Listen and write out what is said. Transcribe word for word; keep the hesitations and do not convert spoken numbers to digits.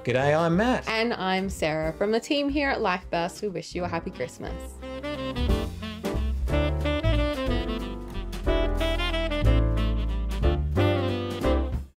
G'day, I'm Matt. And I'm Sarah. From the team here at Life Bursts, we wish you a happy Christmas.